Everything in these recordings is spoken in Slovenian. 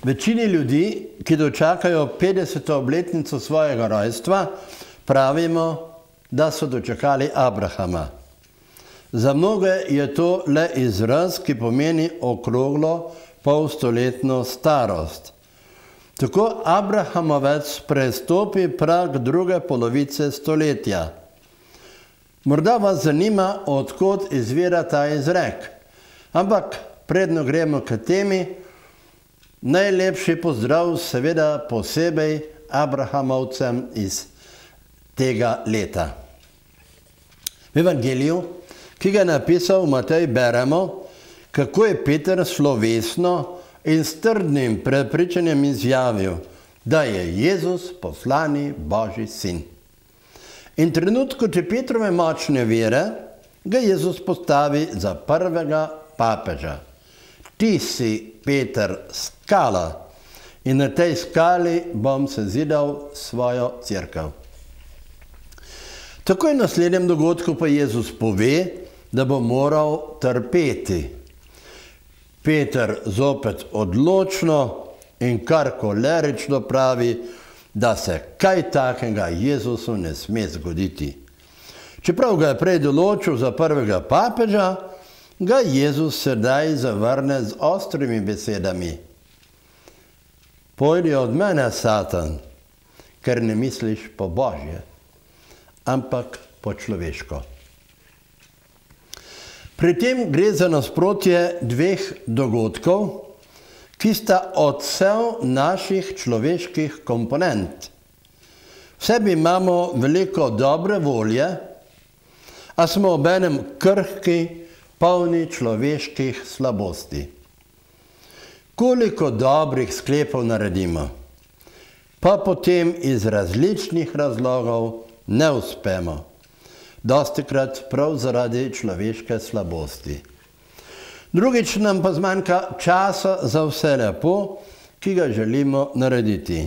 Večini ljudi, ki dočakajo 50. obletnico svojega rojstva, pravimo, da so dočakali Abrahama. Za mnoge je to le izraz, ki pomeni okroglo polstoletno starost. Tako Abrahamovec prestopi prag druge polovice stoletja. Morda vas zanima, odkot izvira ta izrek. Ampak predno gremo k temi, najlepši pozdrav seveda posebej Abrahamovcem iz tega leta. V Evangeliju, ki ga je napisal Matej, beremo, kako je Peter slovesno in s trdnim prepričanjem izjavil, da je Jezus poslani Božji sin. In trenutku te Petrove močne vere ga Jezus postavi za prvega papeža. Ti si, Peter, skala in na tej skali bom sezidal svojo cerkev. Takoj v naslednjem dogodku pa Jezus pove, da bo moral trpeti. Peter zopet odločno in kar kolerično pravi, da se kaj takega Jezusu ne sme zgoditi. Čeprav ga je prej določil za prvega papeža, ga Jezus sedaj zavrne z ostrimi besedami. Pojdi od mene, Satan, ker ne misliš po Božje, ampak po človeško. Pri tem gre za nasprotje dveh dogodkov, ki sta odsev naših človeških komponent. V sebi imamo veliko dobre volje, a smo obenem krhki, polni človeških slabosti. Koliko dobrih sklepov naredimo, pa potem iz različnih razlogov ne uspemo. Dostikrat prav zaradi človeške slabosti. Drugič nam pa zmanjka časa za vse lepo, ki ga želimo narediti.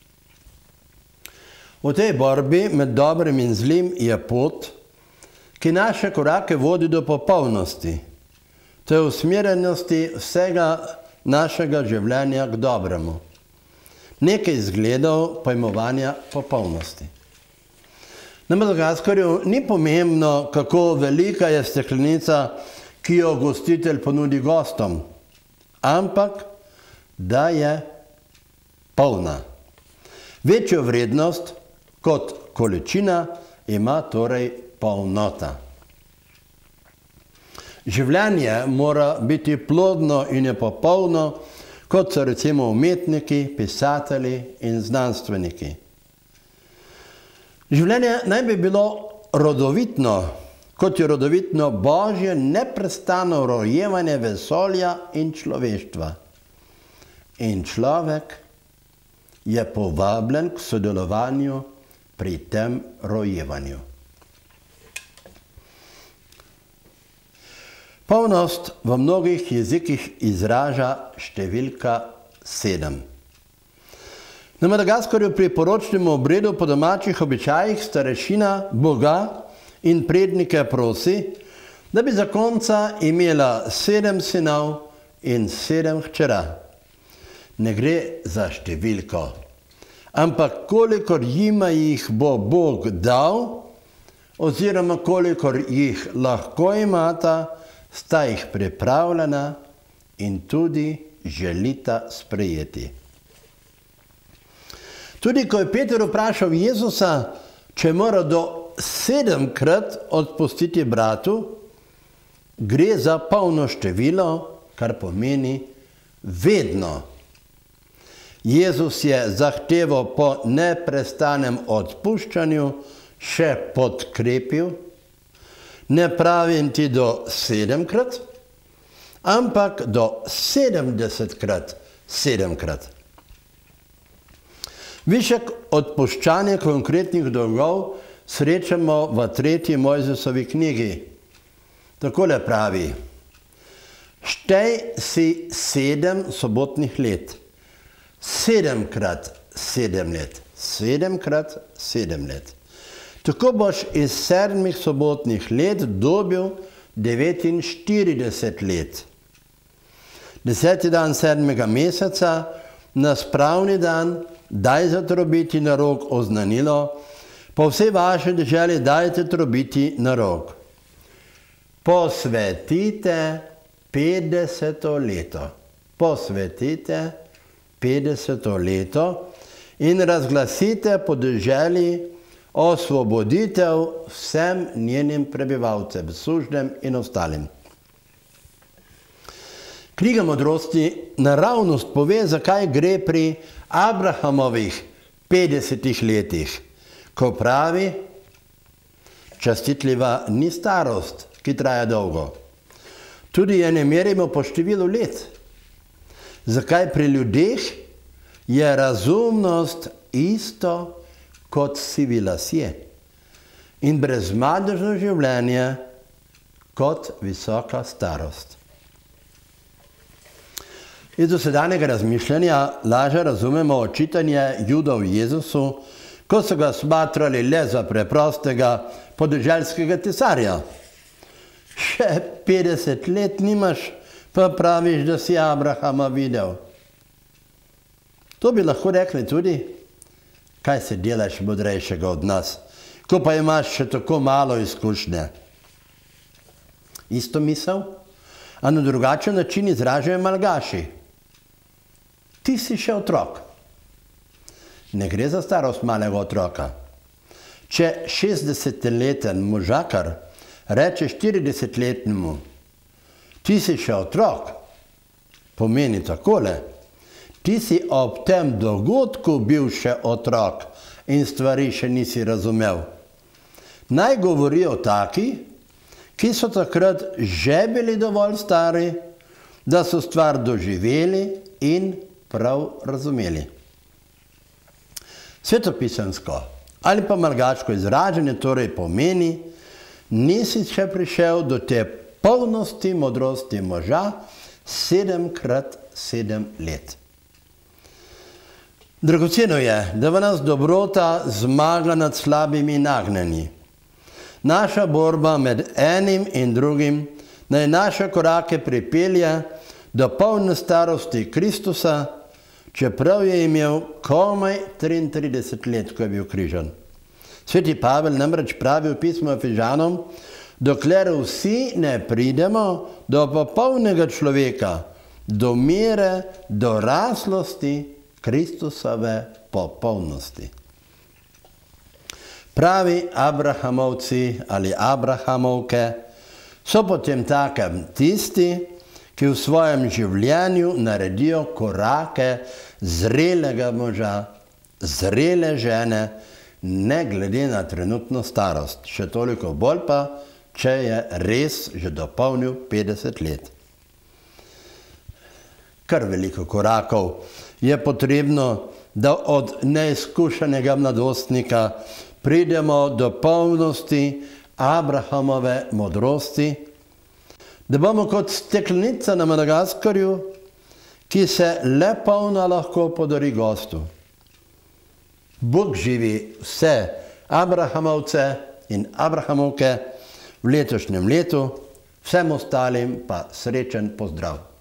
V tej borbi med dobrim in zlim je pot, ki naše korake vodi do popolnosti. To je usmerjenosti vsega našega življenja k dobremu. Nekaj izgledov pojmovanja popolnosti. Na Madagaskarju ni pomembno, kako velika je steklenica, ki jo gostitelj ponudi gostom, ampak da je polna. Večjo vrednost kot količina ima torej polnota. Življenje mora biti plodno in je popolno, kot so recimo umetniki, pisatelji in znanstveniki. Življenje naj bi bilo rodovitno, kot je rodovitno Božje neprestano rojevanje vesolja in človeštva. In človek je povabljen k sodelovanju pri tem rojevanju. Polnost v mnogih jezikih izraža številka 7. Na Madagaskarju pri poročnem obredu po domačih običajih starešina Boga in prednike prosi, da bi zakonca imela 7 sinov in 7 hčera. Ne gre za številko, ampak kolikor jima jih bo Bog dal, oziroma kolikor jih lahko imata, sta jih pripravljena in tudi želita sprejeti. Tudi ko je Peter vprašal Jezusa, če mora do 7-krat odpustiti bratu, gre za polno število, kar pomeni vedno. Jezus je zahtevo po neprestanem odpuščanju še podkrepil, ne pravim ti do 7-krat, ampak do 70-krat 7-krat. Višek odpuščanja konkretnih dolgov srečamo v 3. Mojzesovi knjigi. Takole pravi: štej si 7 sobotnih let, 7-krat 7 let, 7-krat 7 let. Tako boš iz 7 sobotnih let dobil 49 let. 10. dan 7. meseca na spravni dan daj zatrobiti na rog oznanilo, po vsej vaši deželi dajte trobiti na rog. Posvetite 50. leto. Posvetite 50. leto in razglasite po deželi osvoboditev vsem njenim prebivalcem, sužnjem in ostalim. Knjiga modrosti naravnost pove, zakaj gre pri Abrahamovih 50 letih, ko pravi, častitljiva ni starost, ki traja dolgo. Tudi je ne merimo po številu let. Zakaj pri ljudeh je razumnost isto kot sivi lasje in brezmadežno življenje kot visoka starost. Iz dosedanjega razmišljanja lažje razumemo očitanje Judov Jezusu, ko so ga smatrali le za preprostega podeželskega cesarja. Še 50 let nimaš, pa praviš, da si Abrahama videl. To bi lahko rekli tudi, kaj se delaš modrejšega od nas, ko pa imaš še tako malo izkušnje. Isto misel, a na drugačen način izražajo malgaši. Ti si še otrok. Ne gre za starost malega otroka. Če 60-leten možakar reče 40-letnemu, ti si še otrok, pomeni takole, ti si ob tem dogodku bil še otrok in stvari še nisi razumel. Naj govorijo taki, ki so takrat že bili dovolj stari, da so stvar doživeli in prav razumeli. Svetopisemsko ali pa malgaško izražanje torej pomeni, nisi še prišel do te polnosti modrosti moža 7x7 let. Dragoceno je, da v nas dobrota zmaga nad slabimi nagnjenji. Naša borba med enim in drugim naj naše korake pripelje do polne starosti Kristusa, čeprav je imel komaj 33 let, ko je bil križan. Sveti Pavel namreč pravi v pismu Efežanom, dokler vsi ne pridemo do popolnega človeka, do mere, do raslosti Kristusove popolnosti. Pravi Abrahamovci ali Abrahamovke so potem takem tisti, ki v svojem življenju naredijo korake zrelega moža, zrele žene, ne glede na trenutno starost. Še toliko bolj pa, če je res že dopolnil 50 let. Kar veliko korakov je potrebno, da od neizkušenega mladostnika pridemo do polnosti Abrahamove modrosti, da bomo kot steklenica na Madagaskarju, ki se le polna lahko podari gostu. Bog živi vse Abrahamovce in Abrahamovke v letošnjem letu, vsem ostalim pa srečen pozdrav.